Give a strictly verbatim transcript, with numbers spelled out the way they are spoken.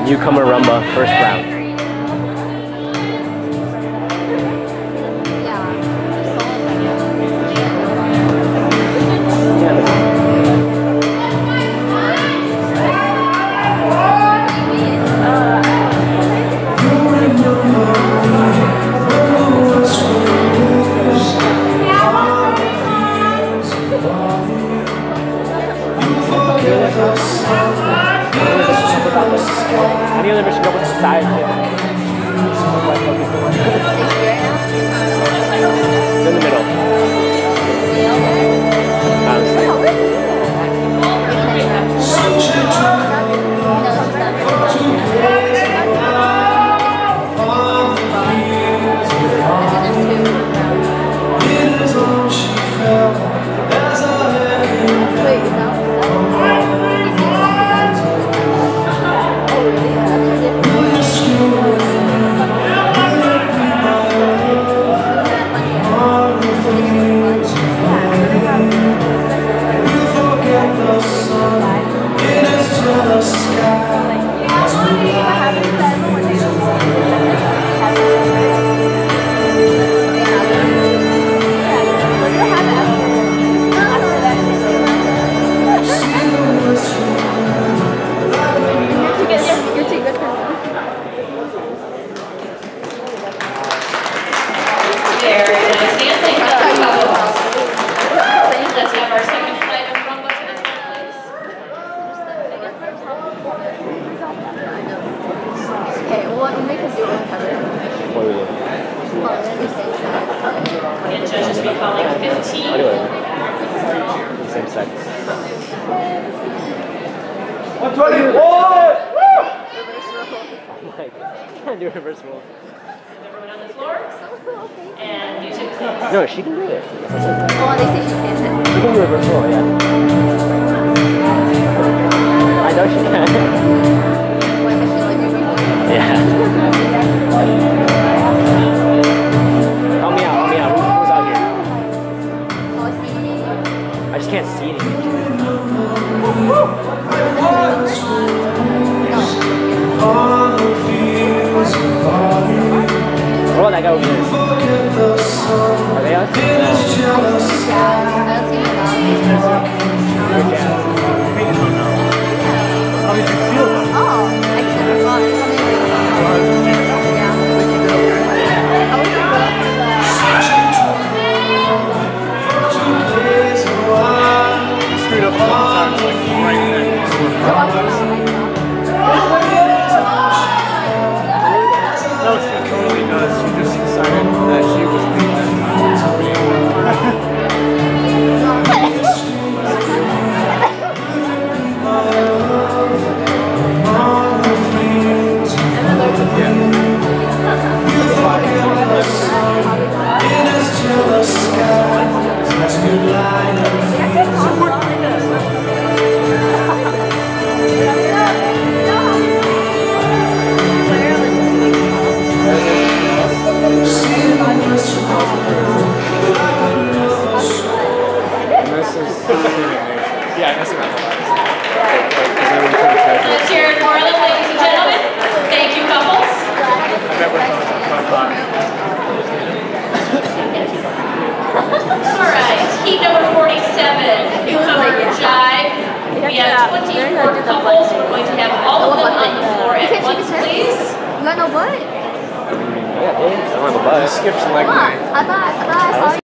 Newcomer Rumba, first round. Any other mission go with society? It's in the middle. And judges be calling fifteen. Anyway, same sex. one twenty-one! Can't do reverse roll. Everyone on the floor. And music, please. No, she can do it. Oh, they say she can't. She can do reverse roll, yeah. I know she can. What, has she like you before? Yeah. Help me out, help me out. Who, who's out here? Oh, see? I just can't see anything. What about that guy over there? Are they us? How did you feel about it? Oh, I just never thought. Screwed up a couple times, like right in that No, she totally does. She just decided that she was leaving that Yeah, that's around the lines. Let's hear it for them, ladies and gentlemen. Thank you, couples. All right, heat number forty-seven, newcomer Jive. We have twenty-four couples. We're going to have all of them on the floor at once, please. You got no butt? Yeah, I don't have a butt. Skips leg night. I thought, I thought I saw you.